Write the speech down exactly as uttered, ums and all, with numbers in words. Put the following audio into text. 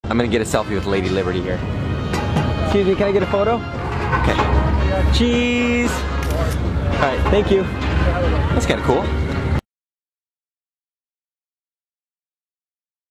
I'm gonna get a selfie with Lady Liberty here. Excuse me, can I get a photo? Okay. Cheese! Alright, thank you. That's kinda cool.